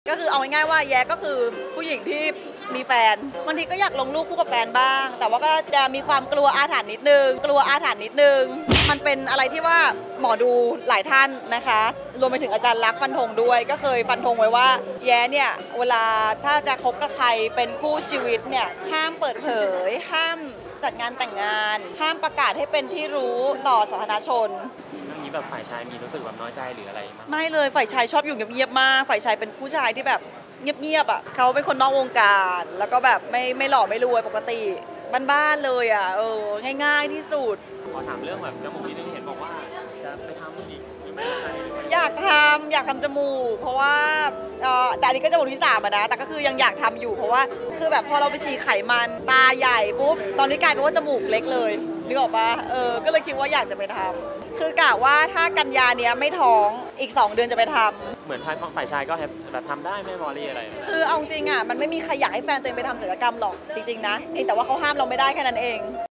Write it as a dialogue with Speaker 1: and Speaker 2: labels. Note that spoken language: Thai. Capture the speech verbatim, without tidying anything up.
Speaker 1: ก็คือเอาง่ายๆว่าแย้ก็คือผู้หญิงที่มีแฟนบางทีก็อยากลงรูปคู่กับแฟนบ้าง แต่ว่าก็จะมีความกลัวอาถรรพ์นิดนึงกลัวอาถรรพ์นิดนึงมันเป็นอะไรที่ว่าหมอดูหลายท่านนะคะรวมไปถึงอาจารย์ลักษณ์ฟันธงด้วยก็เคยฟันธงไว้ว่าแย้เนี่ยเวลาถ้าจะคบกับใครเป็นคู่ชีวิตเนี่ยห้ามเปิดเผยห้ามจัดงานแต่งงานห้ามประกาศให้เป็นที่รู้ต่อสาธารณชน
Speaker 2: เรื่องนี้แบบฝ่ายชายมีรู้สึกแบบน้อยใจหรืออะไรมั้ย
Speaker 1: ไม่เลยฝ่ายชายชอบอยู่เงียบๆมากฝ่ายชายเป็นผู้ชายที่แบบเงียบๆอ่ะเขาเป็นคนนอกวงการแล้วก็แบบไม่ไม่หล่อไม่รวยปกติบ้านๆเลยอ่ะเออง่ายๆที่สุด
Speaker 2: ขอถามเรื่องแบบจมูกนิดนึงเห็นบอกว่าจะไปทำอีก
Speaker 1: อยากทำอยากทำจมูกเพราะว่าเออแต่อันนี้ก็จมูกที่สามอะนะแต่ก็คือยังอยากทำอยู่เพราะว่าคือแบบพอเราไปฉีดไขมันตาใหญ่ปุ๊บตอนนี้กลายเป็นว่าจมูกเล็กเลยนึกออกปะเออก็เลยคิดว่าอยากจะไปทำคือกะว่าถ้ากันยาเนี้ยไม่ท้องอีกสองเดือนจะไปทำ
Speaker 2: เหมือนทางฝ่ายชายก็แบบทำได้ไม่บอรี่อะไร
Speaker 1: คือเอาจริงอ่ะมันไม่มีใครอยากให้แฟนตัวเองไปทำศัลยกรรมหรอกจริงๆนะแต่ว่าเขาห้ามเราไม่ได้แค่นั้นเอง